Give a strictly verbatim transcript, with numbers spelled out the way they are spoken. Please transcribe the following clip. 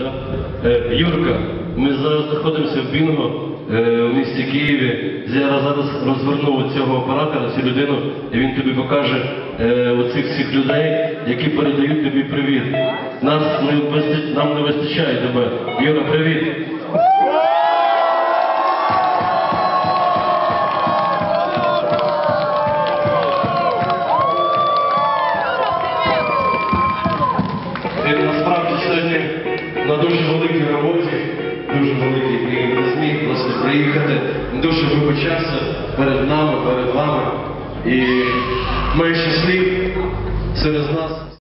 Да? Е, Юрка, ми зараз знаходимося в Бінго, е, в місті Києві. Я зараз розвернув цього оператора, цю людину, і він тобі покаже е, оцих всіх людей, які передають тобі привіт. Нас не вистачає, нам не вистачає тебе. Юра, привіт! Ти насправді сьогодні на дуже великій роботі, дуже великій, і не зміг просто приїхати, дуже вибачався перед нами, перед вами. І ми щасливі серед нас.